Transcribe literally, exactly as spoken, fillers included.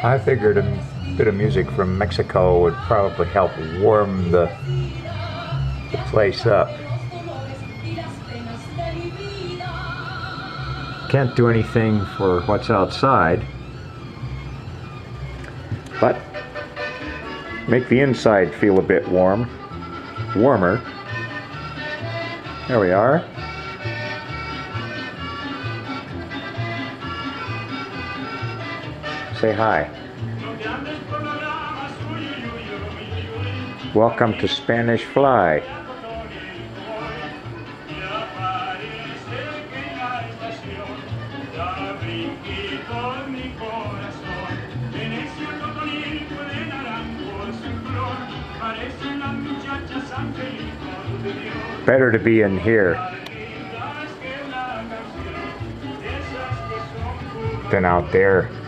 I figured a bit of music from Mexico would probably help warm the, the place up. Can't do anything for what's outside, but make the inside feel a bit warm, warmer. There we are. Say hi. Welcome to Spanish Fly. Better to be in here than out there.